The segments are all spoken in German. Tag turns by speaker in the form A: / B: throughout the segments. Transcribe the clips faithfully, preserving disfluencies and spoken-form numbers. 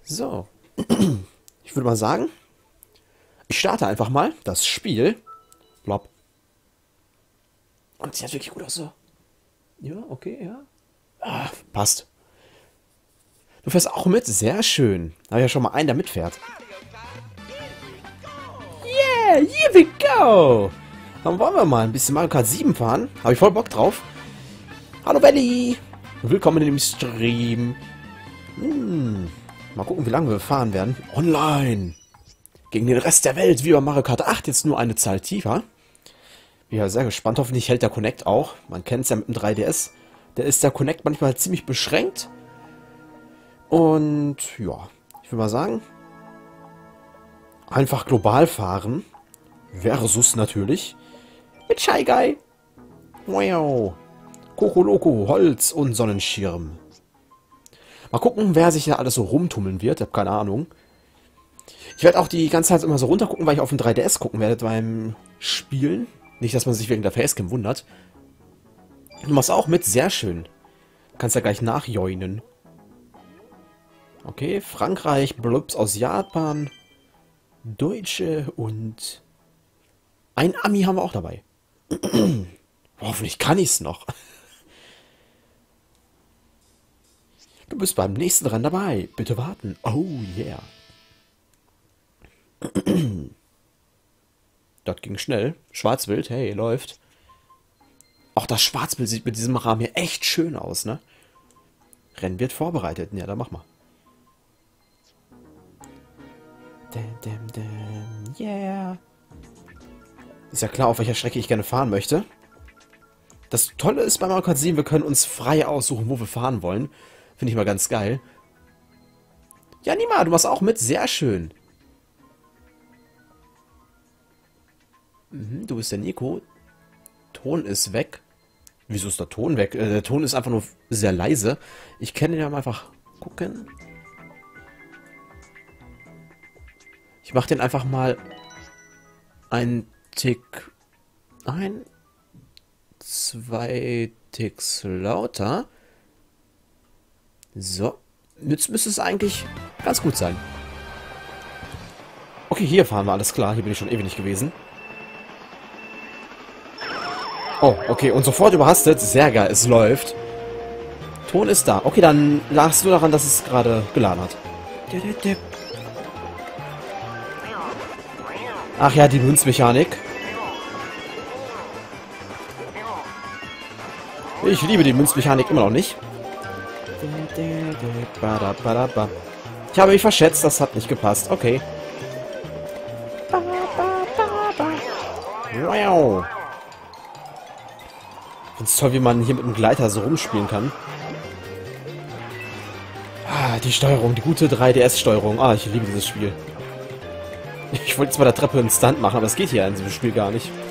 A: So. Ich würde mal sagen, ich starte einfach mal das Spiel. Blob. Und sieht wirklich gut aus so. Ja, okay, ja. Ah, passt. Du fährst auch mit? Sehr schön. Da habe ich ja schon mal einen, der mitfährt. Yeah, here we go. Dann wollen wir mal ein bisschen Mario Kart sieben fahren. Habe ich voll Bock drauf. Hallo Belly. Willkommen in dem Stream. Hm. Mal gucken, wie lange wir fahren werden. Online. Gegen den Rest der Welt, wie bei Mario Kart acht, jetzt nur eine Zahl tiefer. Bin ja sehr gespannt. Hoffentlich hält der Connect auch. Man kennt es ja mit dem drei D S. Da ist der Connect manchmal ziemlich beschränkt. Und ja, ich will mal sagen, einfach global fahren. Versus natürlich mit Shy Guy. Wow. Kokoloko, Holz und Sonnenschirm. Mal gucken, wer sich da alles so rumtummeln wird. Ich habe keine Ahnung. Ich werde auch die ganze Zeit immer so runter gucken, weil ich auf dem drei D S gucken werde beim Spielen. Nicht, dass man sich wegen der Facecam wundert. Du machst auch mit, sehr schön. Kannst ja gleich nachjoinen. Okay, Frankreich, Blubs aus Japan, Deutsche und ein Ami haben wir auch dabei. Hoffentlich kann ich's noch. Du bist beim nächsten Rennen dabei. Bitte warten. Oh yeah. Das ging schnell. Schwarzbild, hey, läuft. Auch das Schwarzbild sieht mit diesem Rahmen hier echt schön aus, ne? Rennen wird vorbereitet. Ja, dann mach mal. Dum, dum, dum. Yeah. Ist ja klar, auf welcher Strecke ich gerne fahren möchte. Das Tolle ist bei Mario Kart sieben, wir können uns frei aussuchen, wo wir fahren wollen. Finde ich mal ganz geil. Ja, Nima, du machst auch mit. Sehr schön. Mhm, du bist der Nico. Ton ist weg. Wieso ist der Ton weg? Äh, der Ton ist einfach nur sehr leise. Ich kann den ja mal einfach gucken. Ich mache den einfach mal einen Tick ein, zwei Ticks lauter. So, jetzt müsste es eigentlich ganz gut sein. Okay, hier fahren wir, alles klar. Hier bin ich schon ewig nicht gewesen. Oh, okay, und sofort überhastet. Sehr geil, es läuft. Ton ist da. Okay, dann lagst du daran, dass es gerade geladen hat. Ach ja, die Münzmechanik. Ich liebe die Münzmechanik immer noch nicht. Ich habe mich verschätzt, das hat nicht gepasst. Okay. Wow. Ich finde es toll, wie man hier mit dem Gleiter so rumspielen kann. Ah, die Steuerung, die gute drei D S-Steuerung. Ah, ich liebe dieses Spiel. Ich wollte jetzt mal der Treppe einen Stunt machen, aber das geht hier in diesem Spiel gar nicht.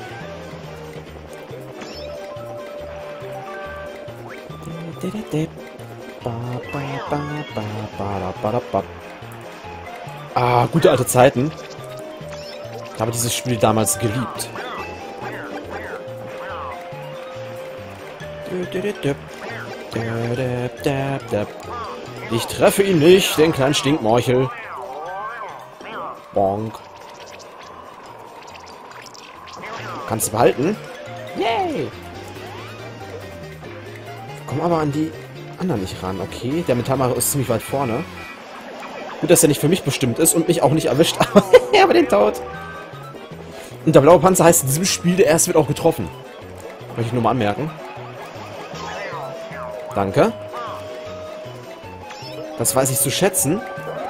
A: Ah, gute alte Zeiten. Ich habe dieses Spiel damals geliebt. Ich treffe ihn nicht, den kleinen Stinkmorchel. Bonk. Kannst du behalten? Yay! Komm aber an die anderen nicht ran, okay? Der Metallmacher ist ziemlich weit vorne. Gut, dass er nicht für mich bestimmt ist und mich auch nicht erwischt, aber er war den tot. Und der blaue Panzer heißt in diesem Spiel, der erste wird auch getroffen. Möchte ich nur mal anmerken. Danke. Das weiß ich zu schätzen.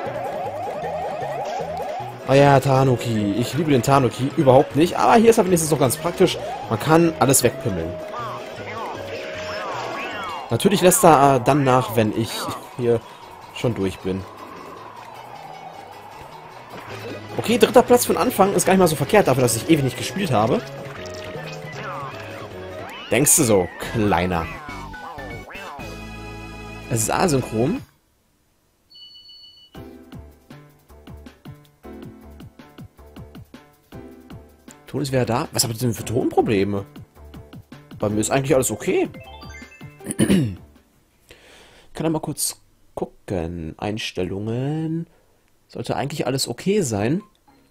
A: Oh ja, Tanuki. Ich liebe den Tanuki überhaupt nicht. Aber hier ist er wenigstens noch ganz praktisch. Man kann alles wegpimmeln. Natürlich lässt er äh, dann nach, wenn ich hier schon durch bin. Okay, dritter Platz für den Anfang ist gar nicht mal so verkehrt, dafür, dass ich ewig nicht gespielt habe. Denkst du so, Kleiner? Es ist asynchron. Ton ist wieder da. Was habt ihr denn für Tonprobleme? Bei mir ist eigentlich alles okay. Ich kann ja mal kurz gucken. Einstellungen. Sollte eigentlich alles okay sein.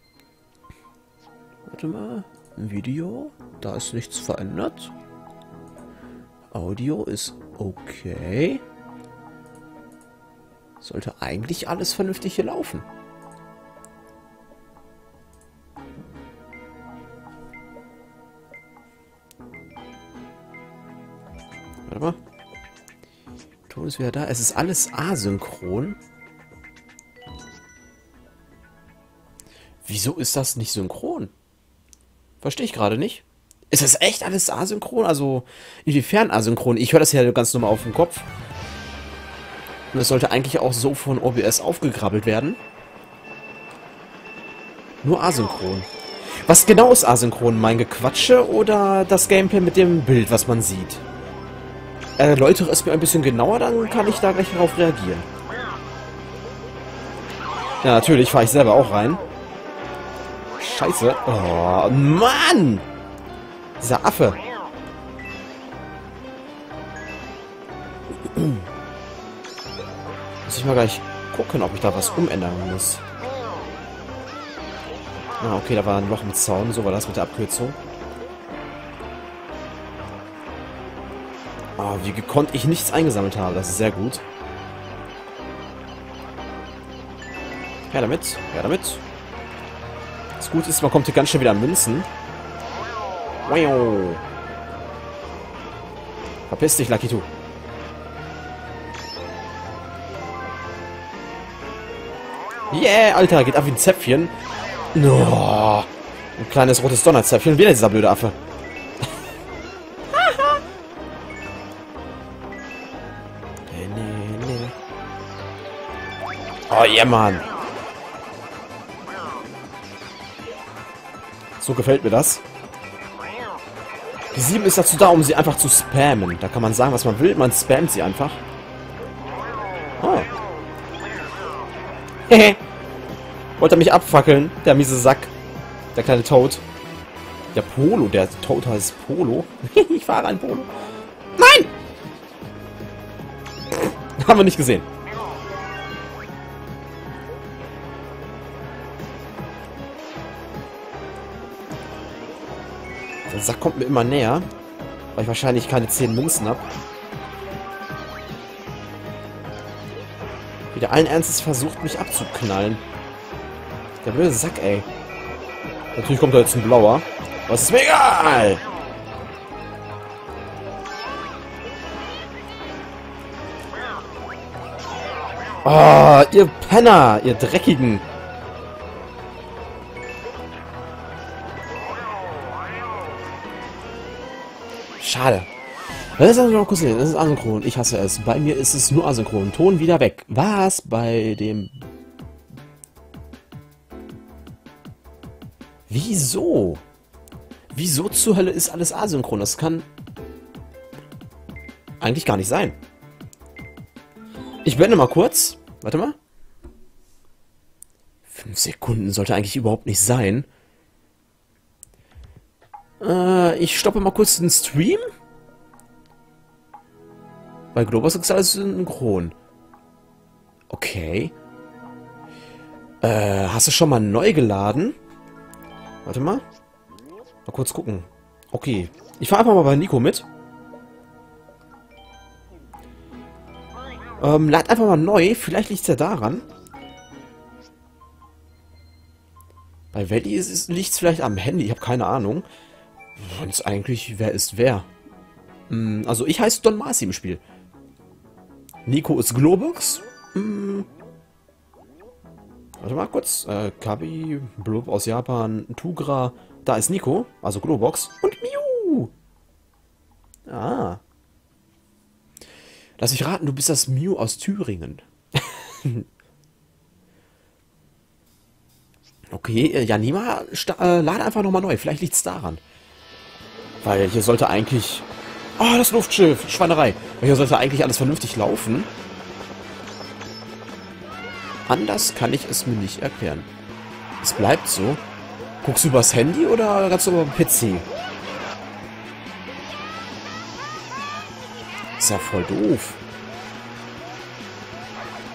A: Warte mal. Video. Da ist nichts verändert. Audio ist okay. Sollte eigentlich alles vernünftig hier laufen. Warte mal. Ton ist wieder da. Es ist alles asynchron. Wieso ist das nicht synchron? Verstehe ich gerade nicht. Ist das echt alles asynchron? Also, inwiefern asynchron? Ich höre das ja ganz normal auf dem Kopf. Und es sollte eigentlich auch so von O B S aufgegrabbelt werden. Nur asynchron. Was genau ist asynchron? Mein Gequatsche oder das Gameplay mit dem Bild, was man sieht? Erläutere es mir ein bisschen genauer, dann kann ich da gleich darauf reagieren. Ja, natürlich fahre ich selber auch rein. Scheiße. Oh, Mann! Dieser Affe. Muss ich mal gleich gucken, ob ich da was umändern muss. Ah, okay, da war ein Loch im Zaun. So war das mit der Abkürzung. Ah, wie gekonnt ich nichts eingesammelt habe. Das ist sehr gut. Her damit. Her damit. Das Gute ist, man kommt hier ganz schnell wieder an Münzen. Wow. Verpiss dich, Lucky Two. Yeah, Alter, geht ab wie ein Zäpfchen. Oh, ein kleines rotes Donnerzäpfchen. Wieder dieser blöde Affe. nee, nee, nee. Oh, yeah, Mann. So gefällt mir das. Die sieben ist dazu da, um sie einfach zu spammen. Da kann man sagen, was man will. Man spammt sie einfach. Oh. Hehe. Wollte er mich abfackeln, der miese Sack. Der kleine Toad. Der Polo, der Toad heißt Polo. Ich fahre ein Polo. Nein! Haben wir nicht gesehen. Der Sack kommt mir immer näher, weil ich wahrscheinlich keine zehn Münzen habe. Wieder allen Ernstes versucht, mich abzuknallen. Der blöde Sack, ey. Natürlich kommt da jetzt ein blauer. Was ist mir egal! Oh, ihr Penner, ihr Dreckigen. Schade. Das ist also noch kurz sehen. Das ist asynchron. Ich hasse es. Bei mir ist es nur asynchron. Ton wieder weg. Was? Bei dem... Wieso? Wieso zur Hölle ist alles asynchron? Das kann... eigentlich gar nicht sein. Ich blende mal kurz. Warte mal. Fünf Sekunden sollte eigentlich überhaupt nicht sein. Äh, ich stoppe mal kurz den Stream. Bei Globus ist alles synchron. Okay. Äh, hast du schon mal neu geladen? Warte mal. Mal kurz gucken. Okay. Ich fahre einfach mal bei Nico mit. Ähm, lad einfach mal neu. Vielleicht liegt es ja daran. Bei Valley liegt es vielleicht am Handy. Ich habe keine Ahnung. Sonst eigentlich, wer ist wer? Hm, also ich heiße Don Marcy im Spiel. Nico ist Globux. Hm. Warte mal kurz. Äh, Kabi, Blub aus Japan, Tugra. Da ist Nico, also Globox. Und Mew. Ah. Lass mich raten, du bist das Mew aus Thüringen. Okay, äh, Janima, äh, lade einfach nochmal neu. Vielleicht liegt es daran. Weil hier sollte eigentlich... Oh, das Luftschiff. Schweinerei. Weil hier sollte eigentlich alles vernünftig laufen. Anders kann ich es mir nicht erklären. Es bleibt so. Guckst du übers Handy oder ganz über den P C? Ist ja voll doof.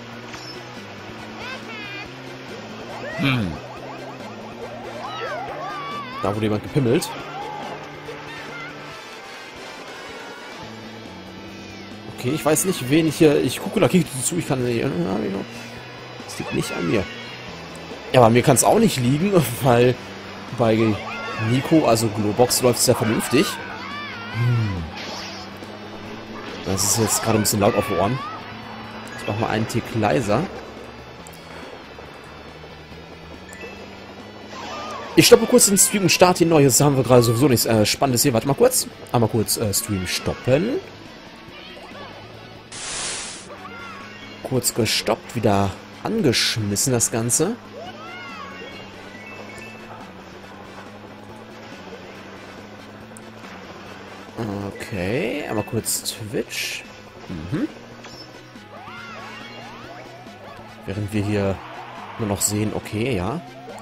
A: Hm. Da wurde jemand gepimmelt. Okay, ich weiß nicht, wen ich hier... Ich gucke Lakito zu, ich kann... Es liegt nicht an mir. Ja, aber mir kann es auch nicht liegen, weil bei Nico, also Globox, läuft es ja vernünftig. Hm. Das ist jetzt gerade ein bisschen laut auf den Ohren. Ich mach mal einen Tick leiser. Ich stoppe kurz den Stream und starte ihn neu. Jetzt haben wir gerade sowieso nichts äh, Spannendes hier. Warte mal kurz. Einmal kurz äh, Stream stoppen. Kurz gestoppt, wieder angeschmissen das Ganze. Okay, einmal kurz Twitch. Mhm. Während wir hier nur noch sehen, okay, ja.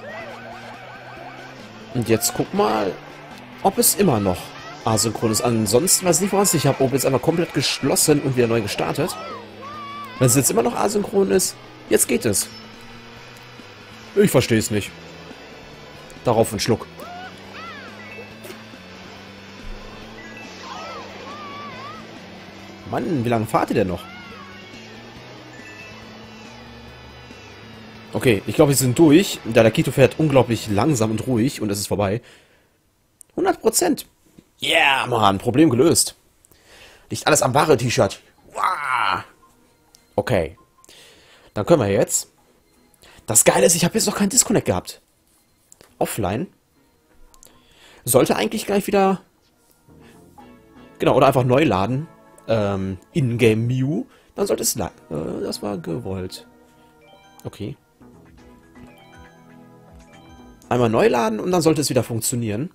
A: Und jetzt guck mal, ob es immer noch asynchron ist. Ansonsten weiß ich nicht, woran ich habe, ob jetzt einfach komplett geschlossen und wieder neu gestartet. Wenn es jetzt immer noch asynchron ist, jetzt geht es. Ich verstehe es nicht. Darauf einen Schluck. Mann, wie lange fahrt ihr denn noch? Okay, ich glaube, wir sind durch. Der Lakito fährt unglaublich langsam und ruhig und es ist vorbei. hundert Prozent. Yeah, Mann, Problem gelöst. Liegt alles am Barre-T-Shirt. Wow. Okay. Dann können wir jetzt... Das Geile ist, ich habe jetzt noch keinen Disconnect gehabt. Offline. Sollte eigentlich gleich wieder... Genau, oder einfach neu laden. Ähm, In-Game Mew. Dann sollte es... Äh, das war gewollt. Okay. Einmal neu laden und dann sollte es wieder funktionieren.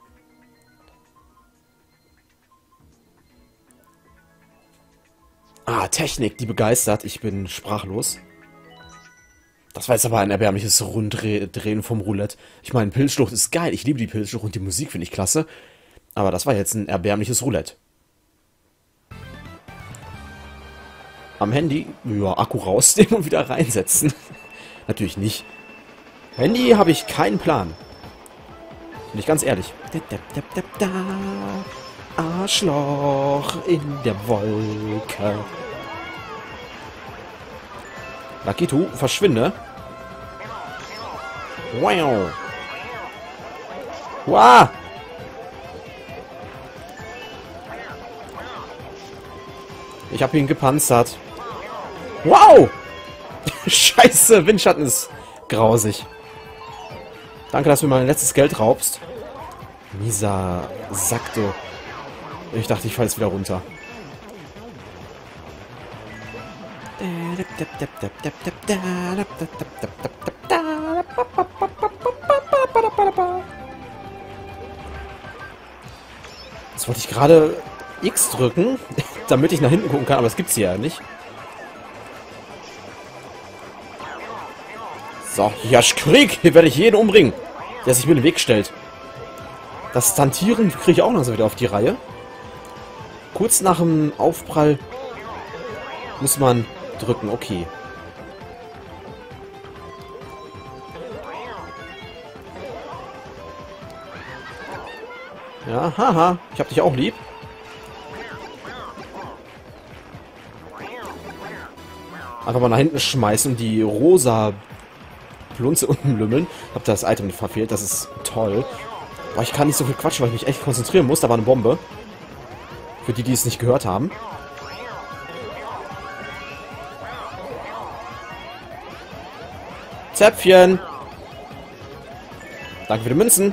A: Ah, Technik, die begeistert. Ich bin sprachlos. Das war jetzt aber ein erbärmliches Runddrehen vom Roulette. Ich meine, Pilzschlucht ist geil. Ich liebe die Pilzschlucht und die Musik finde ich klasse. Aber das war jetzt ein erbärmliches Roulette. Am Handy, ja, Akku rausnehmen und wieder reinsetzen. Natürlich nicht. Handy habe ich keinen Plan. Bin ich ganz ehrlich. Da, da, da, da, da. Arschloch in der Wolke. Lakito, verschwinde. Wow. Wow. Ich habe ihn gepanzert. Wow. Scheiße, Windschatten ist grausig. Danke, dass du mir mein letztes Geld raubst. Mieser Sack, du. Ich dachte, ich falle jetzt wieder runter. Jetzt wollte ich gerade X drücken, damit ich nach hinten gucken kann, aber das gibt's hier ja nicht. So, ja, Krieg! Hier werde ich jeden umbringen, der sich mir in den Weg stellt. Das Stuntieren kriege ich auch noch so wieder auf die Reihe. Kurz nach dem Aufprall muss man drücken, okay. Ja, haha, ich hab dich auch lieb. Einfach mal nach hinten schmeißen und die rosa Plunze unten lümmeln. Hab das Item verfehlt, das ist toll. Aber ich kann nicht so viel quatschen, weil ich mich echt konzentrieren muss. Da war eine Bombe. Für die, die es nicht gehört haben. Zäpfchen. Danke für die Münzen.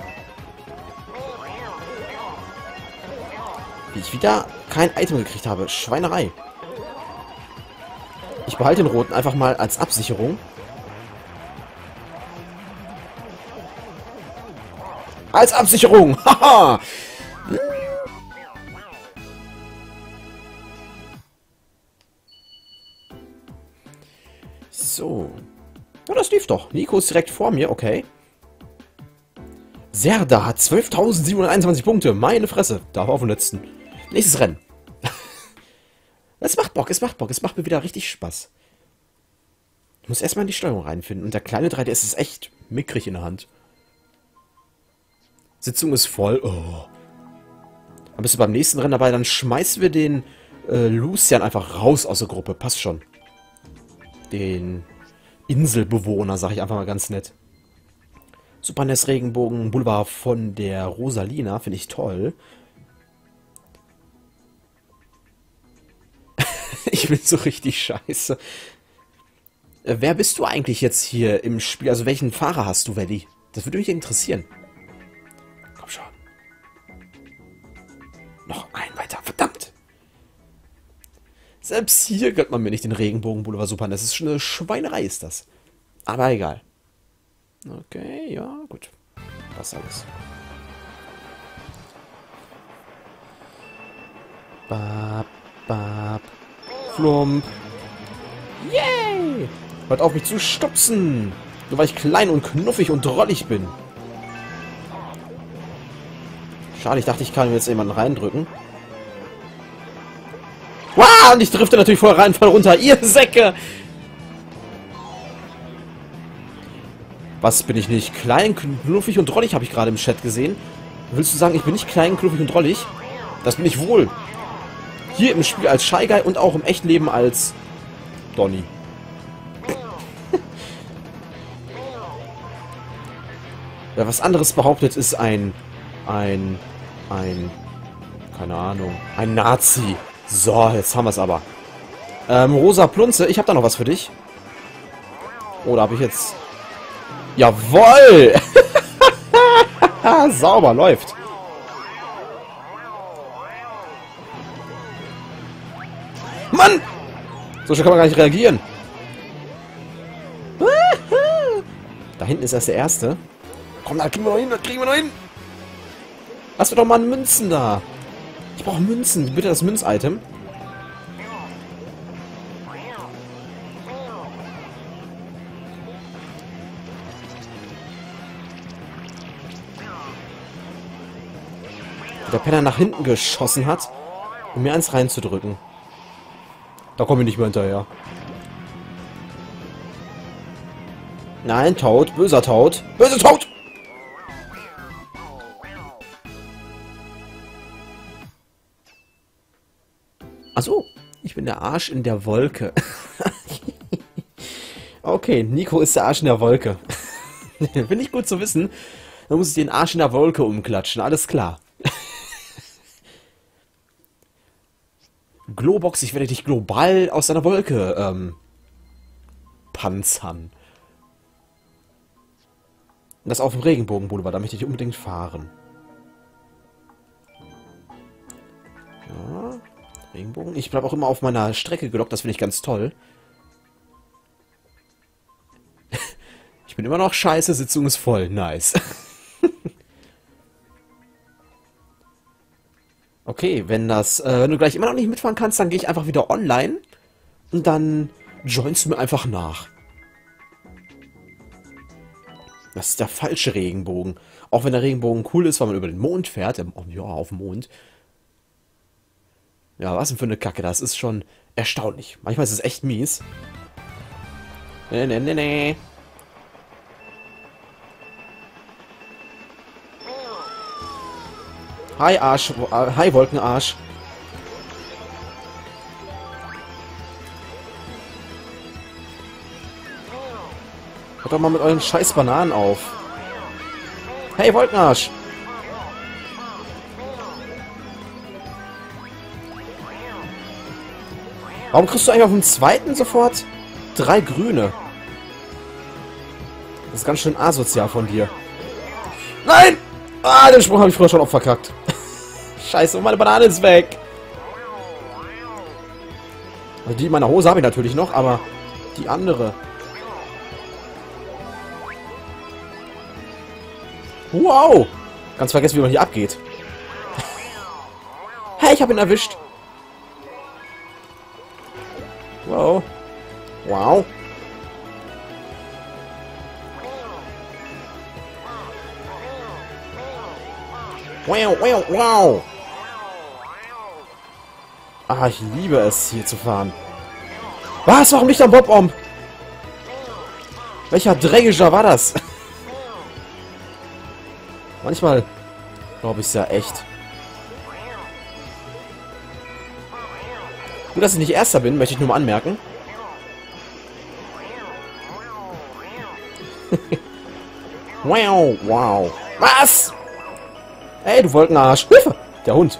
A: Wie ich wieder kein Item gekriegt habe. Schweinerei. Ich behalte den roten einfach mal als Absicherung. Als Absicherung! Haha! So. Ja, das lief doch. Nico ist direkt vor mir, okay. Serda hat zwölftausendsiebenhunderteinundzwanzig Punkte. Meine Fresse. Da war auf dem letzten. Nächstes Rennen. Es macht Bock, es macht Bock. Es macht mir wieder richtig Spaß. Ich muss erstmal in die Steuerung reinfinden. Und der kleine drei D S ist echt mickrig in der Hand. Sitzung ist voll. Oh. Dann bist du beim nächsten Rennen dabei. Dann schmeißen wir den äh, Lucian einfach raus aus der Gruppe. Passt schon. Den Inselbewohner, sag ich einfach mal ganz nett. Super N E S Regenbogen Boulevard von der Rosalina. Finde ich toll. Ich bin so richtig scheiße. Äh, wer bist du eigentlich jetzt hier im Spiel? Also welchen Fahrer hast du, Valley? Das würde mich interessieren. Komm schon. Noch ein weiter. Verdammt. Selbst hier gönnt man mir nicht den Regenbogen Boulevard Super. Das ist schon eine Schweinerei, ist das. Aber egal. Okay, ja, gut. Das alles. Bap, bap. Flump. Yay! Hört auf mich zu stupsen! Nur weil ich klein und knuffig und drollig bin. Schade, ich dachte, ich kann mir jetzt jemanden reindrücken. Wow, und ich drifte natürlich voll rein, voll runter. Ihr Säcke! Was, bin ich nicht? Klein, knuffig und drollig, habe ich gerade im Chat gesehen. Willst du sagen, ich bin nicht klein, knuffig und drollig? Das bin ich wohl. Hier im Spiel als Shy Guy und auch im echten Leben als Donny. Wer was anderes behauptet, ist ein... Ein... Ein... Keine Ahnung. Ein Nazi. So, jetzt haben wir es aber. Ähm, Rosa Plunze, ich habe da noch was für dich. Oh, da habe ich jetzt... Jawoll! Sauber, läuft. Mann! So schnell kann man gar nicht reagieren. Da hinten ist erst der Erste. Komm, da kriegen wir noch hin, da kriegen wir noch hin. Lass mir doch mal Münzen da. Ich brauche Münzen. Bitte das Münz-Item. Der Penner nach hinten geschossen hat, um mir eins reinzudrücken. Da komme ich nicht mehr hinterher. Nein, Toad. Böser Toad. Böser Toad! Achso, ich bin der Arsch in der Wolke. Okay, Nico ist der Arsch in der Wolke. Finde ich gut zu wissen. Dann muss ich den Arsch in der Wolke umklatschen. Alles klar. Globox, ich werde dich global aus deiner Wolke ähm, panzern. Das auf dem Regenbogen-Boulevard, da möchte ich unbedingt fahren. Ja, Regenbogen. Ich bleibe auch immer auf meiner Strecke gelockt, das finde ich ganz toll. Ich bin immer noch scheiße, Sitzung ist voll. Nice. Okay, wenn das, äh, wenn du gleich immer noch nicht mitfahren kannst, dann gehe ich einfach wieder online und dann joinst du mir einfach nach. Das ist der falsche Regenbogen. Auch wenn der Regenbogen cool ist, weil man über den Mond fährt. Oh, ja, auf dem Mond. Ja, was denn für eine Kacke. Das ist schon erstaunlich. Manchmal ist es echt mies. Nee, nee, nee, nee. Hi, Arsch. Hi, Wolkenarsch. Hört doch mal mit euren scheiß Bananen auf. Hey, Wolkenarsch. Warum kriegst du eigentlich auf dem zweiten sofort drei Grüne? Das ist ganz schön asozial von dir. Nein! Ah, den Sprung habe ich früher schon auch verkackt. Scheiße, meine Banane ist weg. Also die in meiner Hose habe ich natürlich noch, aber die andere. Wow! Ganz vergessen, wie man hier abgeht. Hey, ich habe ihn erwischt. Wow. Wow. Wow, wow, wow. Ah, ich liebe es, hier zu fahren. Was? Warum nicht am Bob-Omb? Welcher Dreckiger war das? Manchmal glaube ich es ja echt. Gut, dass ich nicht Erster bin, möchte ich nur mal anmerken. Wow, wow. Was? Ey, du Wolkenarsch. Hilfe! Der Hund.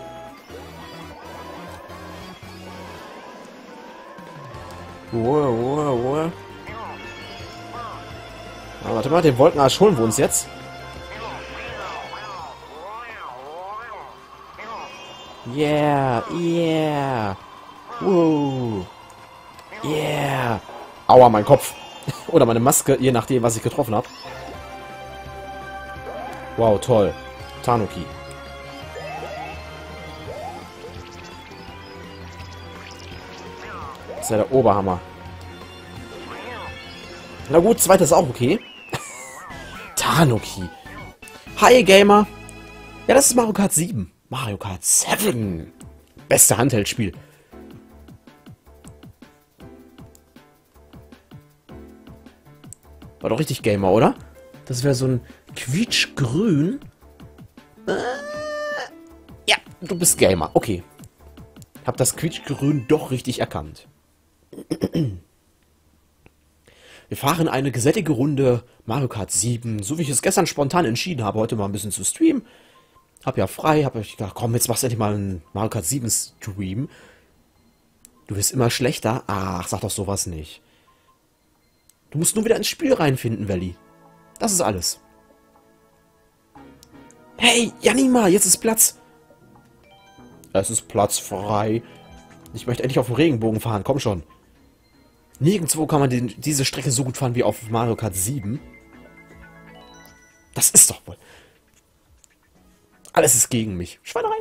A: Wow, wow, wow. Ah, warte mal, den Wolkenarsch holen wir uns jetzt. Yeah, yeah. Wow. Yeah. Aua, mein Kopf. Oder meine Maske, je nachdem, was ich getroffen habe. Wow, toll. Tanuki. Das ist ja der Oberhammer. Na gut, zweites ist auch okay. Tanuki. Hi, Gamer. Ja, das ist Mario Kart sieben. Mario Kart sieben. Beste Handheldspiel. War doch richtig Gamer, oder? Das wäre so ein quietschgrün. Äh, ja, du bist Gamer. Okay. Hab das quietschgrün doch richtig erkannt. Wir fahren eine gesättigte Runde Mario Kart sieben, so wie ich es gestern spontan entschieden habe, heute mal ein bisschen zu streamen. Hab ja frei, hab ich gedacht, komm, jetzt machst du endlich mal einen Mario Kart sieben Stream. Du wirst immer schlechter. Ach, sag doch sowas nicht. Du musst nur wieder ins Spiel reinfinden, Valley. Das ist alles. Hey, Janima, jetzt ist Platz. Es ist Platz frei. Ich möchte endlich auf dem Regenbogen fahren, komm schon. Nirgendwo kann man den, diese Strecke so gut fahren wie auf Mario Kart sieben. Das ist doch wohl... Alles ist gegen mich. Schweinerei.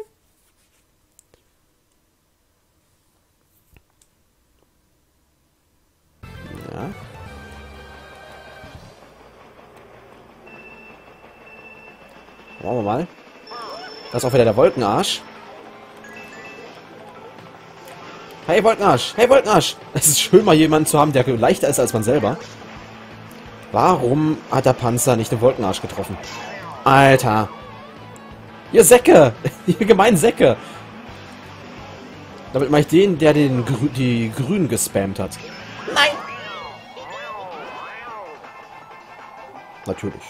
A: Ja. Wollen wir mal. Das ist auch wieder der Wolkenarsch. Hey Wolkenarsch! Hey Wolkenarsch! Es ist schön, mal jemanden zu haben, der leichter ist als man selber. Warum hat der Panzer nicht den Wolkenarsch getroffen? Alter! Ihr Säcke! Ihr gemeinen Säcke! Damit mache ich den, der den Grü die Grünen gespammt hat. Nein! Natürlich.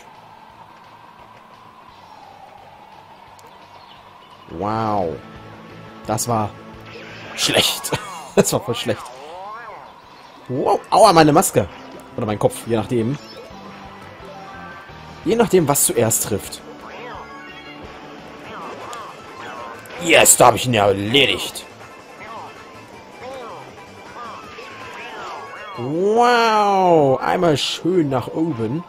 A: Wow. Das war schlecht. Das war voll schlecht. Wow. Aua, meine Maske. Oder mein Kopf, je nachdem. Je nachdem, was zuerst trifft. Yes, da habe ich ihn ja erledigt. Wow. Einmal schön nach oben.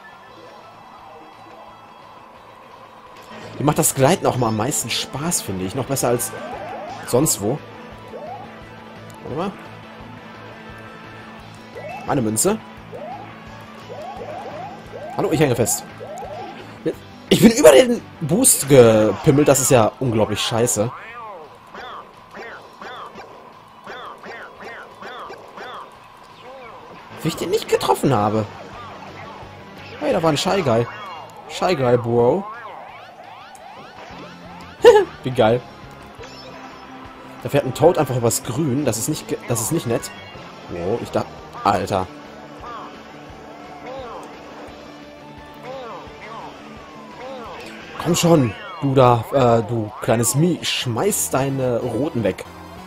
A: Mir macht das Gleiten auch mal am meisten Spaß, finde ich. Noch besser als sonst wo. Warte mal. Meine Münze. Hallo, ich hänge fest. Ich bin über den Boost gepimmelt. Das ist ja unglaublich scheiße. Wie ich den nicht getroffen habe. Hey, da war ein Shy Guy. Shy Guy, Bro. Wie geil. Da fährt ein Toad einfach übers Grün. Das ist nicht, das ist nicht nett. Oh, ich dachte... Alter. Komm schon, du da, äh, du kleines Mie. Schmeiß deine Roten weg.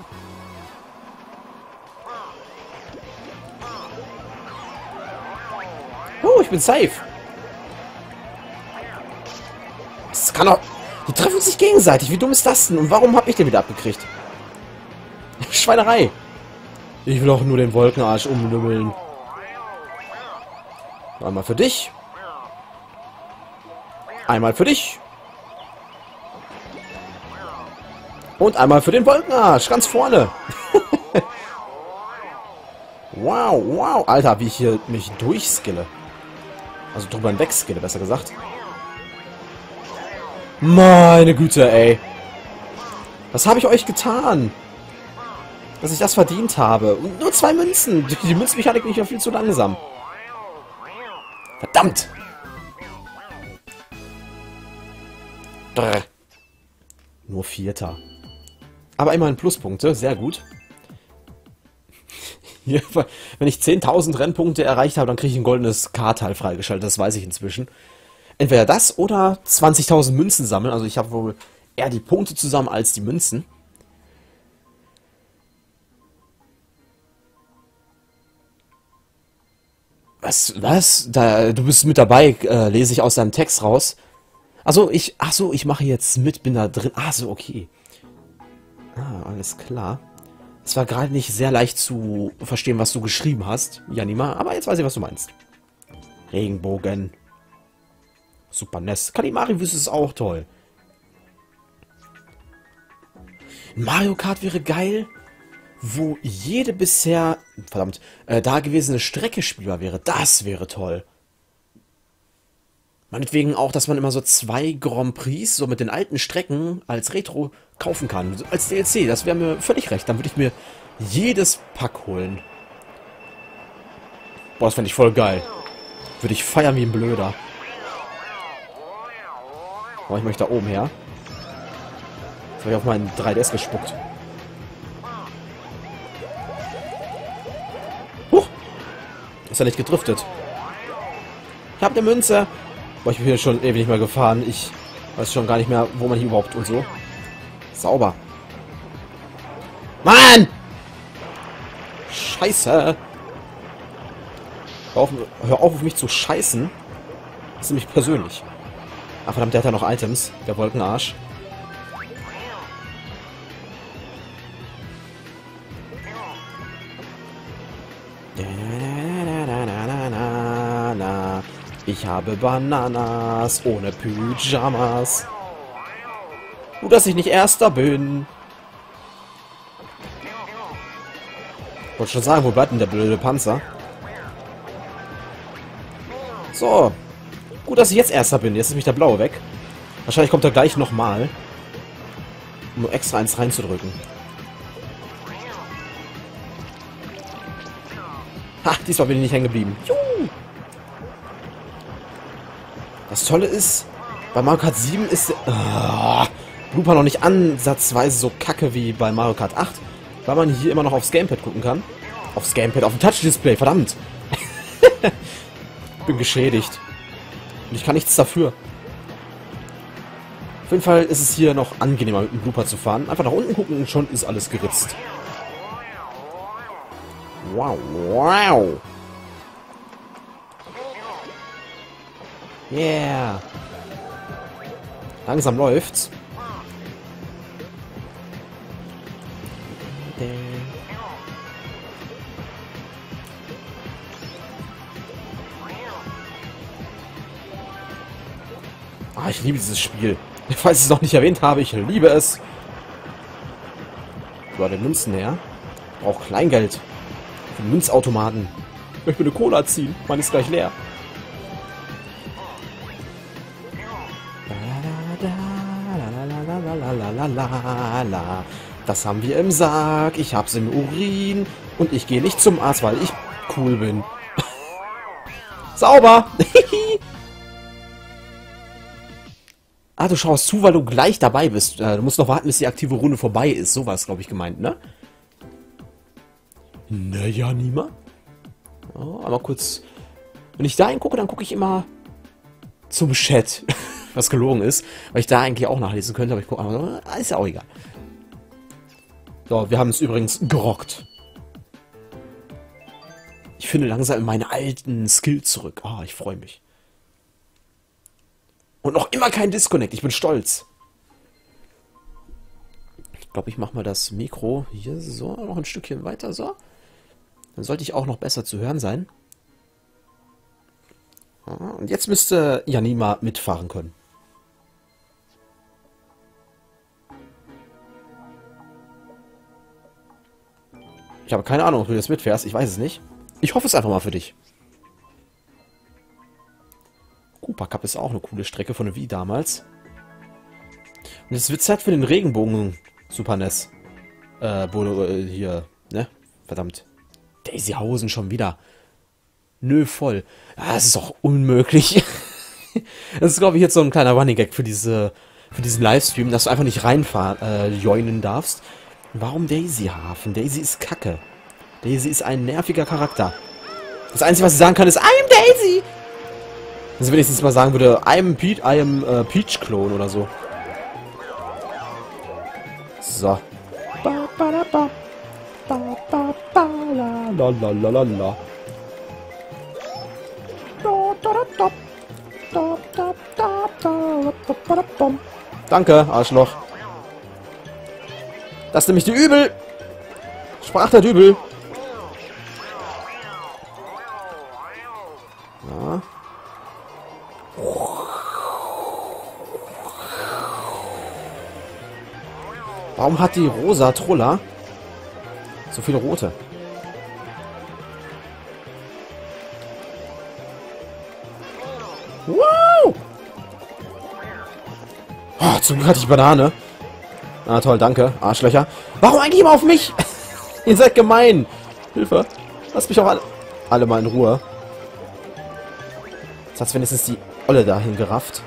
A: Oh, ich bin safe. Das kann doch... Die treffen sich gegenseitig. Wie dumm ist das denn? Und warum habe ich den wieder abgekriegt? Schweinerei. Ich will auch nur den Wolkenarsch umnümmeln. Einmal für dich. Einmal für dich. Und einmal für den Wolkenarsch. Ganz vorne. Wow, wow. Alter, wie ich hier mich durchskille. Also drüber hinweg skille, besser gesagt. Meine Güte, ey. Was habe ich euch getan? Dass ich das verdient habe. Und nur zwei Münzen. Die Münzenmechanik bin ich ja viel zu langsam. Verdammt! Brr. Nur Vierter. Aber immerhin Pluspunkte, sehr gut. Hier, wenn ich zehntausend Rennpunkte erreicht habe, dann kriege ich ein goldenes K-Teil freigeschaltet, das weiß ich inzwischen. Entweder das oder zwanzigtausend Münzen sammeln, also ich habe wohl eher die Punkte zusammen als die Münzen. Was, was? Da, du bist mit dabei, äh, lese ich aus deinem Text raus. Also ich, ach so, ich mache jetzt mit, bin da drin. Ach so, okay. Ah, alles klar. Es war gerade nicht sehr leicht zu verstehen, was du geschrieben hast, Janima, aber jetzt weiß ich, was du meinst. Regenbogen. Super N E S. Kalimari wüsste es auch toll. Mario Kart wäre geil, wo jede bisher, verdammt, äh, dagewesene Strecke spielbar wäre. Das wäre toll. Meinetwegen auch, dass man immer so zwei Grand Prix so mit den alten Strecken als Retro kaufen kann. Als D L C, das wäre mir völlig recht. Dann würde ich mir jedes Pack holen. Boah, das fände ich voll geil. Würde ich feiern wie ein Blöder. Aber ich möchte da oben her. Jetzt habe ich auf meinen drei D S gespuckt. Huch! Ist ja nicht gedriftet. Ich habe eine Münze. Boah, ich bin hier schon ewig nicht mehr gefahren. Ich weiß schon gar nicht mehr, wo man hier überhaupt und so. Sauber. Mann! Scheiße! Hör auf, hör auf, auf mich zu scheißen. Das ist nämlich persönlich. Ach verdammt, der hat ja noch Items. Der Wolkenarsch. Ich habe Bananas ohne Pyjamas. Gut, dass ich nicht Erster bin. Wollte schon sagen, wo bleibt denn der blöde Panzer? So. Gut, dass ich jetzt Erster bin. Jetzt ist nämlich der Blaue weg. Wahrscheinlich kommt er gleich nochmal. Um nur extra eins reinzudrücken. Ha, diesmal bin ich nicht hängen geblieben. Juhu. Das Tolle ist, bei Mario Kart sieben ist uh, Blooper noch nicht ansatzweise so kacke wie bei Mario Kart acht, weil man hier immer noch aufs Gamepad gucken kann. Aufs Gamepad, auf dem Touch-Display, verdammt! Bin geschädigt. Und ich kann nichts dafür. Auf jeden Fall ist es hier noch angenehmer mit dem Blooper zu fahren. Einfach nach unten gucken und schon ist alles geritzt. Wow, wow! Yeah! Langsam läuft's. Ah, ich liebe dieses Spiel. Falls ich es noch nicht erwähnt habe, ich liebe es. Über den Münzen her. Ich brauche Kleingeld. Für den Münzautomaten. Ich möchte eine Cola ziehen. Meine ist gleich leer. Das haben wir im Sarg. Ich hab's im Urin. Und ich gehe nicht zum Arzt, weil ich cool bin. Sauber! Ah, du schaust zu, weil du gleich dabei bist. Du musst noch warten, bis die aktive Runde vorbei ist. So war es, glaube ich, gemeint, ne? Naja, niemand. Oh, einmal kurz. Wenn ich da hingucke, dann gucke ich immer zum Chat. Was gelogen ist. Weil ich da eigentlich auch nachlesen könnte, aber ich gucke. Aber ist ja auch egal. So, wir haben es übrigens gerockt. Ich finde langsam meine alten Skills zurück. Ah, oh, ich freue mich. Und noch immer kein Disconnect. Ich bin stolz. Ich glaube, ich mache mal das Mikro hier so. Noch ein Stückchen weiter. So. Dann sollte ich auch noch besser zu hören sein. Und jetzt müsste Janima mitfahren können. Ich habe keine Ahnung, ob du jetzt mitfährst. Ich weiß es nicht. Ich hoffe es einfach mal für dich. Koopa Cup ist auch eine coole Strecke von der Wii damals. Und es wird Zeit für den Regenbogen Super N E S. Äh, wo, äh, hier, ne? Verdammt. Daisy Hausen schon wieder. Nö, voll. Ah, das ist doch unmöglich. Das ist, glaube ich, jetzt so ein kleiner Running Gag für diese, für diesen Livestream, dass du einfach nicht reinfahren, äh, joinen darfst. Warum Daisy Hafen? Daisy ist kacke. Daisy ist ein nerviger Charakter. Das Einzige, was sie sagen kann, ist I'm Daisy! Wenn sie wenigstens mal sagen würde, I'm Peach, I am äh, Peach-Klon oder so. So. Ba, ba, da, ba. Ba, ba, ba, la, la, la, la, la, la. Da, da, da, da. Da, da, da, da, da, da, da, da. Danke, Arschloch. Das ist nämlich die Übel. Sprach der Dübel. Ja. Warum hat die rosa Troller so viele rote? Wow! Oh, zum Glück hatte ich Banane. Ah, toll, danke, Arschlöcher. Warum eigentlich immer auf mich? Ihr seid gemein. Hilfe. Lasst mich auch alle, alle mal in Ruhe. Jetzt hat's wenigstens die Olle dahin gerafft.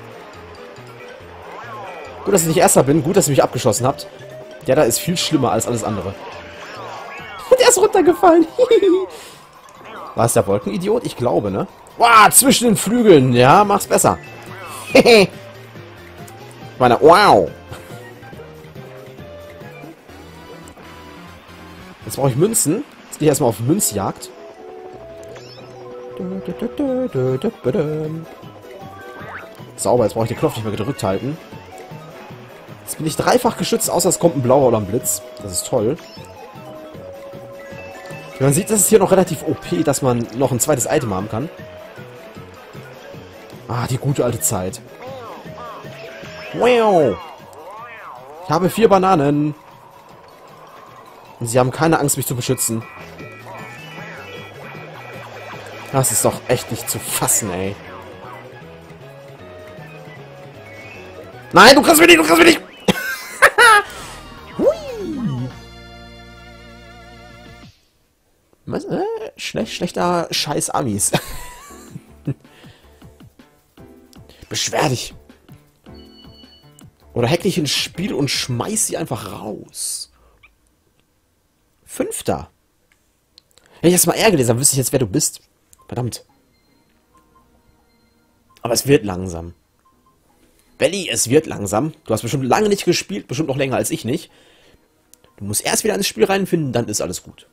A: Gut, dass ich nicht Erster bin. Gut, dass ihr mich abgeschossen habt. Der da ist viel schlimmer als alles andere. Der ist runtergefallen. War es der Wolkenidiot? Ich glaube, ne? Wow, zwischen den Flügeln. Ja, mach's besser. Meine, wow. Jetzt brauche ich Münzen. Jetzt gehe ich erstmal auf Münzjagd. Sauber, jetzt brauche ich den Knopf nicht mehr gedrückt halten. Jetzt bin ich dreifach geschützt, außer es kommt ein blauer oder ein Blitz. Das ist toll. Wie man sieht, das ist hier noch relativ O P, dass man noch ein zweites Item haben kann. Ah, die gute alte Zeit. Wow. Ich habe vier Bananen. Und sie haben keine Angst, mich zu beschützen. Das ist doch echt nicht zu fassen, ey. Nein, du kriegst mich nicht, du kriegst mich nicht! Hui. Was? Äh, schlecht, schlechter Scheiß Amis. Beschwer dich. Oder hack dich ins Spiel und schmeiß sie einfach raus. Fünfter. Wenn ich das mal eher gelesen habe, wüsste ich jetzt, wer du bist. Verdammt. Aber es wird langsam. Belly, es wird langsam. Du hast bestimmt lange nicht gespielt, bestimmt noch länger als ich nicht. Du musst erst wieder ins Spiel reinfinden, dann ist alles gut.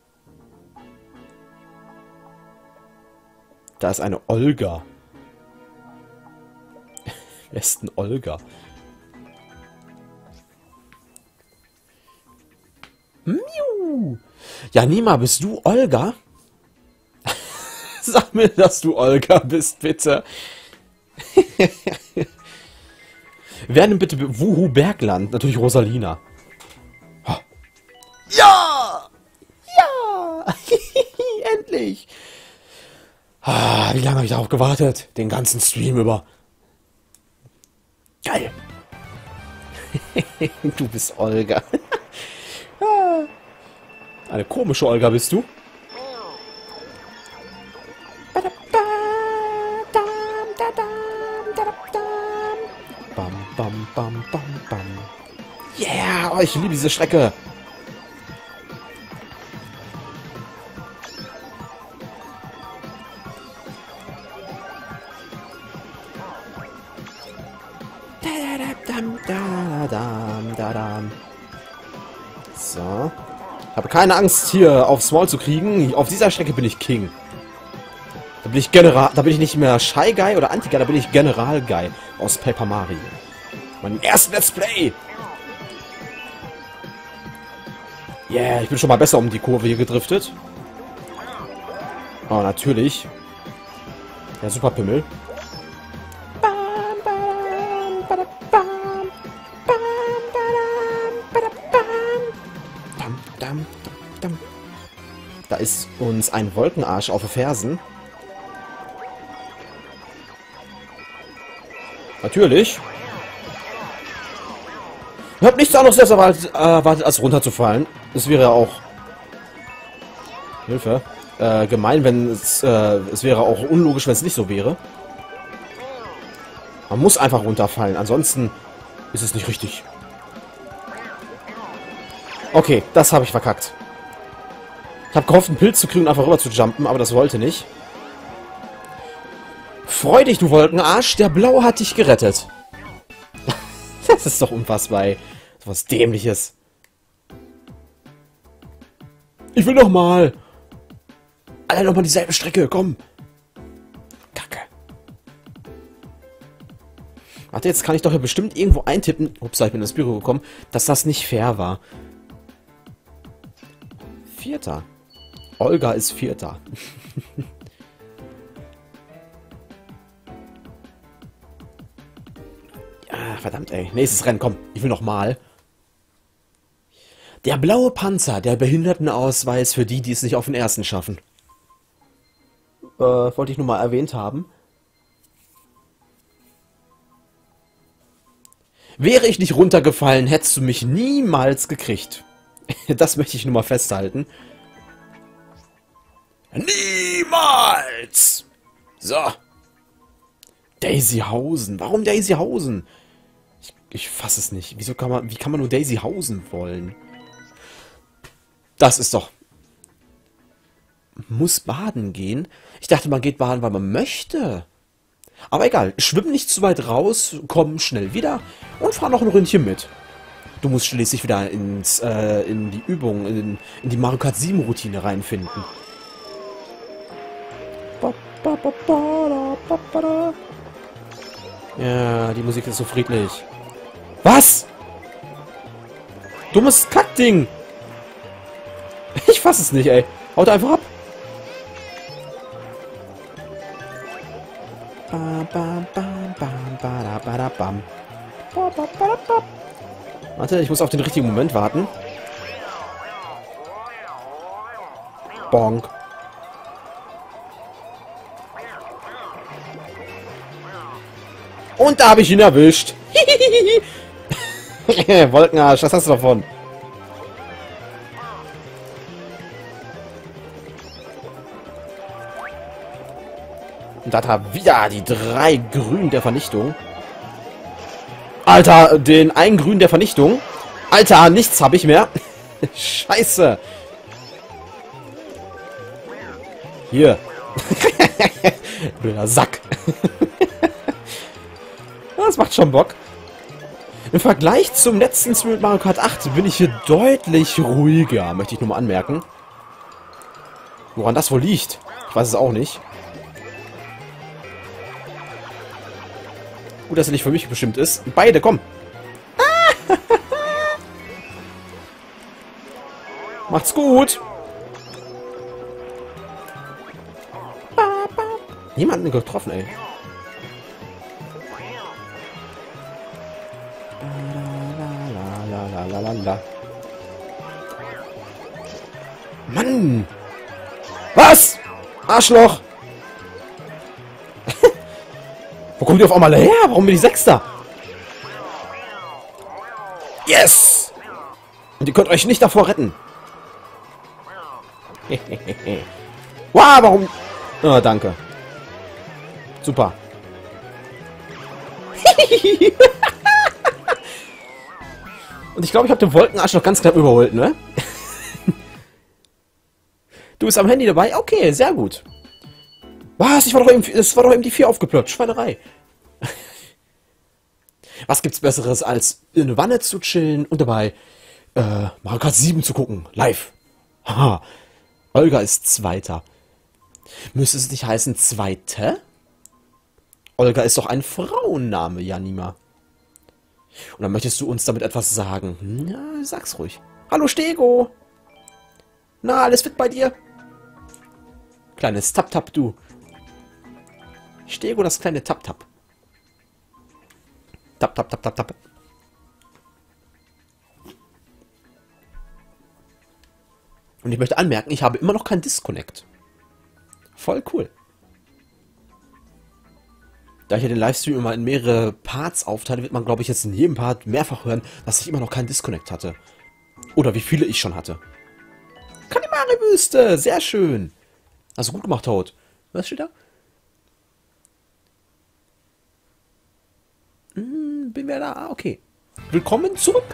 A: Da ist eine Olga. Wer ist denn Olga? Miu. Ja, Nima, bist du Olga? Sag mir, dass du Olga bist, bitte. Wer nimmt bitte Wuhu Bergland? Natürlich Rosalina. Oh. Ja! Ja! Endlich! Ah, wie lange habe ich darauf gewartet? Den ganzen Stream über. Geil! Du bist Olga. Eine komische Olga bist du. Bam, bam, bam, bam, bam. Yeah! Oh, ich liebe diese Strecke. So. Ich habe keine Angst, hier aufs Maul zu kriegen. Auf dieser Strecke bin ich King. Da bin ich General. Da bin ich nicht mehr Shy Guy oder Anti Guy, da bin ich General Guy aus Paper Mario. Mein erstes Let's Play. Yeah, ich bin schon mal besser um die Kurve hier gedriftet. Oh, natürlich. Der Superpimmel. Da ist uns ein Wolkenarsch auf den Fersen. Natürlich. Ich habe nichts anderes erwartet, erwartet, als runterzufallen. Das wäre auch... Hilfe. äh, gemein, wenn es, äh, es wäre auch unlogisch, wenn es nicht so wäre. Man muss einfach runterfallen, ansonsten ist es nicht richtig. Okay, das habe ich verkackt. Ich habe gehofft, einen Pilz zu kriegen und einfach rüber zu jumpen, aber das wollte nicht. Freu dich, du Wolkenarsch, der Blaue hat dich gerettet. Das ist doch unfassbar, ey. So was Dämliches. Ich will noch mal. Alle noch mal dieselbe Strecke, komm. Kacke. Warte, jetzt kann ich doch hier bestimmt irgendwo eintippen. Ups, ich bin ins Büro gekommen, dass das nicht fair war. Vierter. Olga ist Vierter. Ja, verdammt, ey. Nächstes Rennen, komm. Ich will noch mal. Der blaue Panzer, der Behindertenausweis für die, die es nicht auf den ersten schaffen. Äh, wollte ich nur mal erwähnt haben. Wäre ich nicht runtergefallen, hättest du mich niemals gekriegt. Das möchte ich nur mal festhalten. Niemals! So. Daisyhausen. Warum Daisyhausen? Ich, ich fasse es nicht. Wieso kann man, wie kann man nur Daisyhausen wollen? Das ist doch... Muss baden gehen? Ich dachte, man geht baden, weil man möchte. Aber egal. Schwimm nicht zu weit raus, komm schnell wieder und fahr noch ein Ründchen mit. Du musst schließlich wieder ins, äh, in die Übung, in, in die Mario Kart sieben Routine reinfinden. Ja, die Musik ist so friedlich. Was? Dummes Kackding! Ich fass es nicht, ey. Haut einfach ab. Warte, ich muss auf den richtigen Moment warten. Bonk. Und da habe ich ihn erwischt. Wolkenarsch, was hast du davon? Und da hat wieder die drei Grünen der Vernichtung. Alter, den einen Grün der Vernichtung. Alter, nichts habe ich mehr. Scheiße. Hier. Blöder Sack. Das macht schon Bock. Im Vergleich zum letzten Stream mit Mario Kart acht bin ich hier deutlich ruhiger, möchte ich nur mal anmerken. Woran das wohl liegt? Ich weiß es auch nicht. Gut, dass er nicht für mich bestimmt ist. Beide, komm. Macht's gut. Niemanden getroffen, ey. Mann! Was? Arschloch! Wo kommt die auf einmal her? Warum bin ich Sechster? Yes! Und ihr könnt euch nicht davor retten. Wow, warum? Oh, danke. Super. Und ich glaube, ich habe den Wolkenarsch noch ganz knapp überholt, ne? Du bist am Handy dabei? Okay, sehr gut. Was? Ich war doch eben, es war doch eben die vier aufgeploppt. Schweinerei. Was gibt's Besseres, als in eine Wanne zu chillen und dabei äh, Mario Kart sieben zu gucken? Live. Haha. Olga ist Zweiter. Müsste es nicht heißen Zweite? Olga ist doch ein Frauenname, Janima. Und dann möchtest du uns damit etwas sagen? Na, sag's ruhig. Hallo Stego. Na, alles fit bei dir? Kleines Tap-Tap, du. Stego, das kleine Tap-Tap. Tap, tap, tap, tap, tap. Und ich möchte anmerken, ich habe immer noch keinen Disconnect. Voll cool. Da ich ja den Livestream immer in mehrere Parts aufteile, wird man, glaube ich, jetzt in jedem Part mehrfach hören, dass ich immer noch keinen Disconnect hatte. Oder wie viele ich schon hatte. Kalimari-Wüste, sehr schön. Hast du gut gemacht, Toad. Was steht da? Hm, bin wieder da. Ah, okay. Willkommen zurück.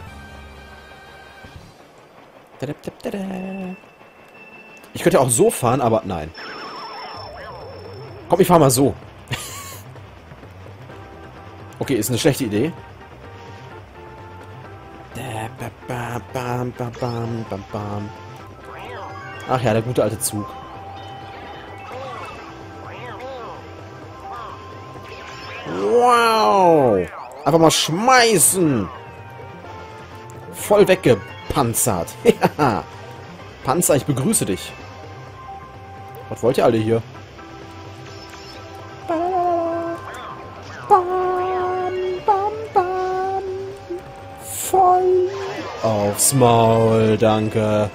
A: Ich könnte auch so fahren, aber nein. Komm, ich fahr mal so. Okay, ist eine schlechte Idee. Ach ja, der gute alte Zug. Wow! Einfach mal schmeißen! Voll weggepanzert. Ja. Panzer, ich begrüße dich. Was wollt ihr alle hier? Voll aufs Maul, danke.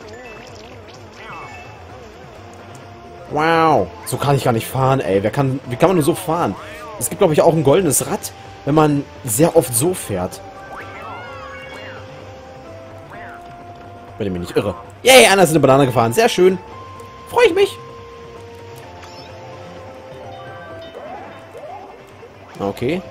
A: Wow, so kann ich gar nicht fahren, ey. Wer kann, wie kann man nur so fahren? Es gibt, glaube ich, auch ein goldenes Rad, wenn man sehr oft so fährt. Wenn ich mich nicht irre. Yay, einer ist eine Banane gefahren. Sehr schön. Freue ich mich. Okay.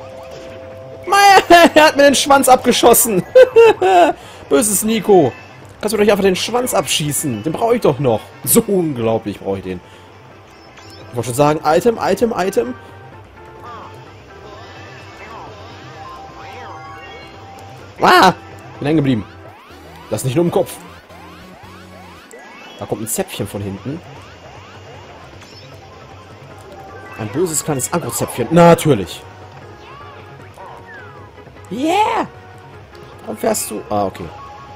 A: Er hat mir den Schwanz abgeschossen. Böses Nico. Kannst du doch einfach den Schwanz abschießen. Den brauche ich doch noch. So unglaublich brauche ich den. Ich wollte schon sagen, Item, Item, Item. Ah! Bin hängen geblieben. Das nicht nur im Kopf. Da kommt ein Zäpfchen von hinten. Ein böses kleines Agro-Zäpfchen. Natürlich. Yeah! Warum fährst du? Ah, okay.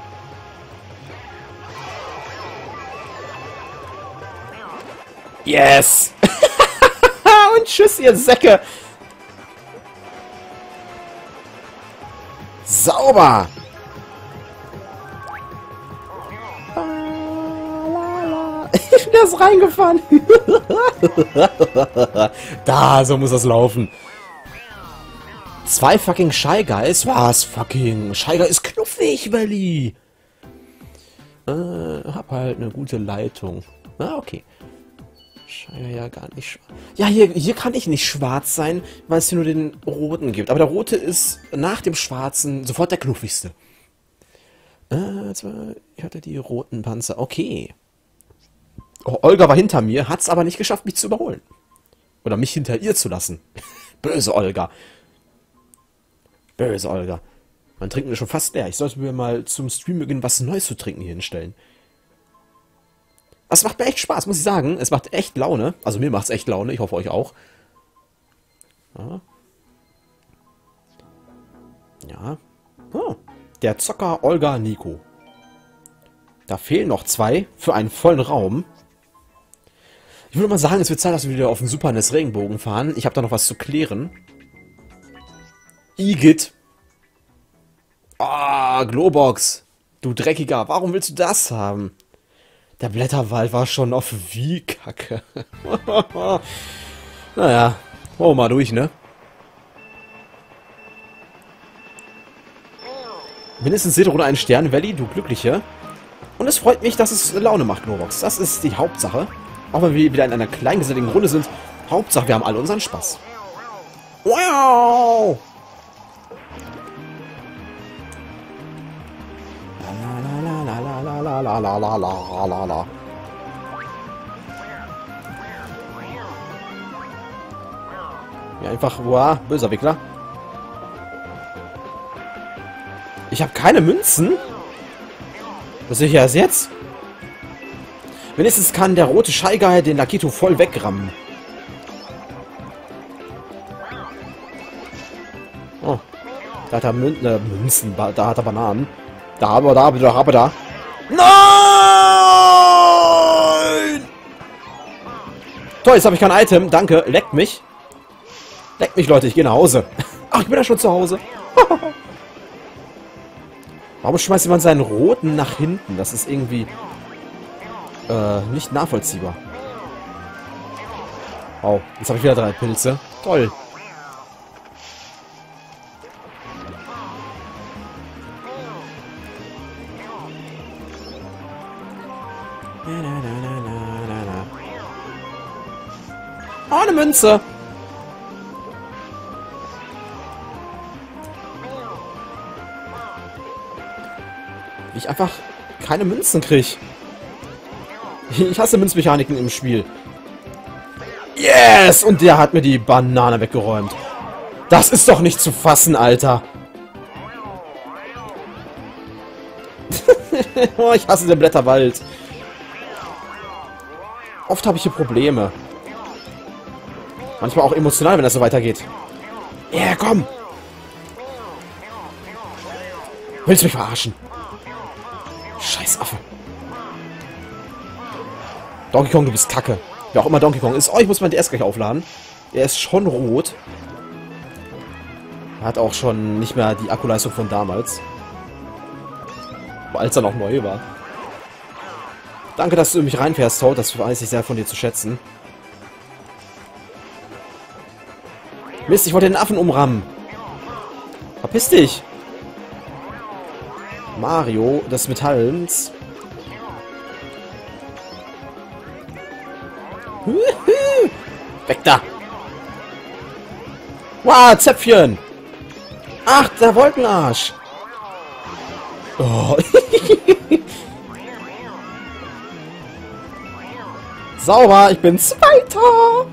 A: Yes! Und tschüss, ihr Säcke! Sauber! Ich bin erst reingefahren. Da, so muss das laufen. Zwei fucking Shy Guys? Was? Fucking Shy Guy ist knuffig, Welli. Äh, hab halt eine gute Leitung. Ah, okay. Shy Guy ja gar nicht schwarz. Ja, hier, hier kann ich nicht schwarz sein, weil es hier nur den roten gibt. Aber der rote ist nach dem schwarzen sofort der knuffigste. Äh, ich hatte die roten Panzer. Okay. Oh, Olga war hinter mir, hat's aber nicht geschafft, mich zu überholen. Oder mich hinter ihr zu lassen. Böse Olga. Böse Olga. Mein Trinken ist schon fast leer. Ich sollte mir mal zum Streambeginn was Neues zu trinken hier hinstellen. Das macht mir echt Spaß, muss ich sagen. Es macht echt Laune. Also mir macht's echt Laune. Ich hoffe euch auch. Ja. Ja. Oh. Der Zocker Olga Nico. Da fehlen noch zwei für einen vollen Raum. Ich würde mal sagen, es wird Zeit, dass wir wieder auf den Super N E S Regenbogen fahren. Ich habe da noch was zu klären. Igitt. Ah, Globox. Du Dreckiger. Warum willst du das haben? Der Blätterwald war schon auf wie Kacke. Naja. Oh, mal durch, ne? Mindestens seht oder einen Stern, Valley, du Glückliche. Und es freut mich, dass es Laune macht, Globox. Das ist die Hauptsache. Auch wenn wir wieder in einer kleingeselligen Runde sind. Hauptsache, wir haben alle unseren Spaß. Wow! La. Ja, einfach, wow, böser Wickler. Ich habe keine Münzen. Das sehe ich erst jetzt. Wenigstens kann der rote Shy Guy den Lakito voll wegrammen. Oh. Da hat er Mün äh, Münzen. Da hat er Bananen. Da haben wir da, da haben wir da. Nein! Toll, jetzt habe ich kein Item. Danke. Leckt mich. Leckt mich, Leute. Ich gehe nach Hause. Ach, ich bin ja schon zu Hause. Warum schmeißt jemand seinen roten nach hinten? Das ist irgendwie äh, nicht nachvollziehbar. Oh, jetzt habe ich wieder drei Pilze. Toll. Münze. Wie ich einfach keine Münzen kriege. Ich hasse Münzmechaniken im Spiel. Yes! Und der hat mir die Banane weggeräumt. Das ist doch nicht zu fassen, Alter. Oh, ich hasse den Blätterwald. Oft habe ich hier Probleme. Manchmal auch emotional, wenn das so weitergeht. Ja, yeah, komm! Willst du mich verarschen? Scheiß Affe. Donkey Kong, du bist kacke. Wer auch immer Donkey Kong ist. Oh, ich muss mein D S gleich aufladen. Er ist schon rot. Er hat auch schon nicht mehr die Akkuleistung von damals. Als er noch neu war. Danke, dass du mich reinfährst, Toad. Das weiß ich sehr von dir zu schätzen. Mist, ich wollte den Affen umrammen. Verpiss dich. Mario des Metallens. Weg da. Wow, Zäpfchen. Ach, der Wolkenarsch. Oh. Sauber, ich bin Zweiter.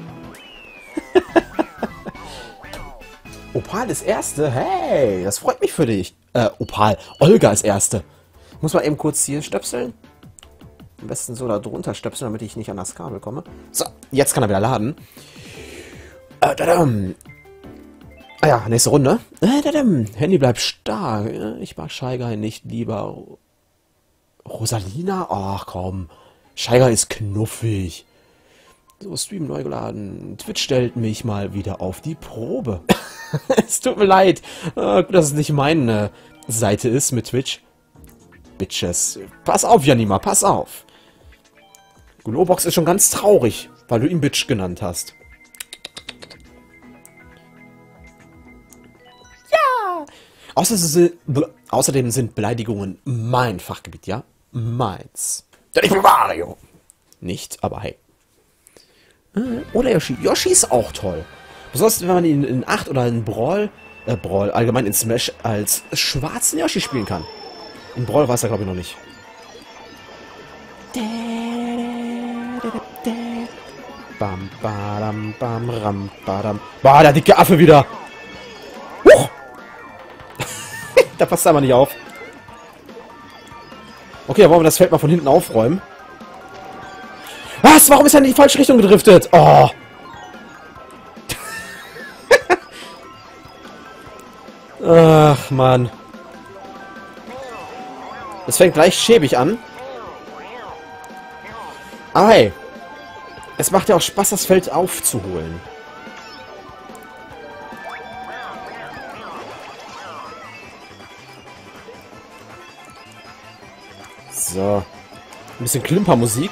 A: Opal ist Erste. Hey, das freut mich für dich. Äh, Opal. Olga ist Erste. Ich muss mal eben kurz hier stöpseln. Am besten so da drunter stöpseln, damit ich nicht an das Kabel komme. So, jetzt kann er wieder laden. Äh, dadam. Ah ja, nächste Runde. Äh, dadam. Handy bleibt stark. Ich mag Shy Guy nicht lieber. Rosalina? Ach komm. Shy Guy ist knuffig. So, Stream neu geladen. Twitch stellt mich mal wieder auf die Probe. Es tut mir leid, äh, dass es nicht meine Seite ist mit Twitch. Bitches. Pass auf, Janima, pass auf. Globox ist schon ganz traurig, weil du ihn Bitch genannt hast. Ja! Außerdem, außerdem sind Beleidigungen mein Fachgebiet, ja? Meins. Denn ich bin Mario. Nicht, aber hey. Oder Yoshi. Yoshi ist auch toll. Besonders wenn man ihn in acht oder in Brawl, äh, Brawl, allgemein in Smash als schwarzen Yoshi spielen kann. In Brawl weiß er, glaube ich, noch nicht. Bam, badam, bam, ram, badam. Boah, der dicke Affe wieder. Huch! Da passt er aber nicht auf. Okay, dann wollen wir das Feld mal von hinten aufräumen. Was? Warum ist er in die falsche Richtung gedriftet? Oh! Ach, Mann. Es fängt gleich schäbig an. Aber hey. Es macht ja auch Spaß, das Feld aufzuholen. So. Ein bisschen Klimpermusik.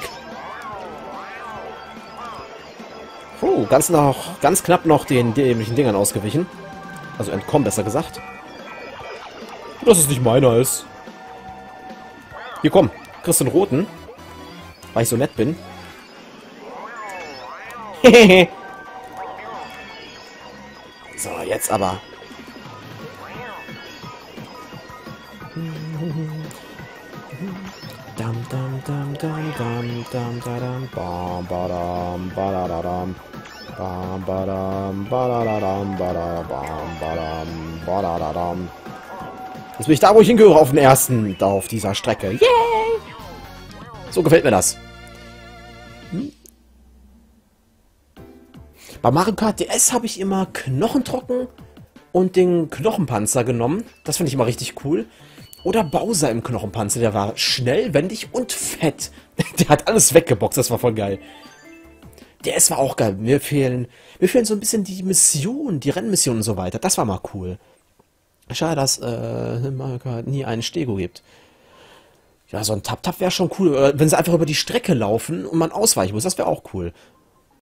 A: Oh, ganz, noch, ganz knapp noch den dämlichen Dingern ausgewichen. Also entkommen, besser gesagt. Dass es nicht meiner ist. Hier, komm. Kriegst du den roten. Weil ich so nett bin. So, jetzt aber. Dam, dam, dam, dam, dam, dam, dam, bam, badam, badadadam. Bam, badam, badadadam, badabam, badam, badadadam. Jetzt bin ich da, wo ich hingehöre, auf dem ersten, da auf dieser Strecke. Yay! So gefällt mir das. Hm? Bei Mario Kart D S habe ich immer Knochentrocken und den Knochenpanzer genommen. Das finde ich immer richtig cool. Oder Bowser im Knochenpanzer, der war schnell, wendig und fett. Der hat alles weggeboxt, das war voll geil. Der S war auch geil. Mir fehlen, mir fehlen so ein bisschen die Missionen, die Rennmissionen und so weiter. Das war mal cool. Schade, dass äh, Mario Kart nie einen Stego gibt. Ja, so ein Tap-Tap wäre schon cool. Wenn sie einfach über die Strecke laufen und man ausweichen muss, das wäre auch cool.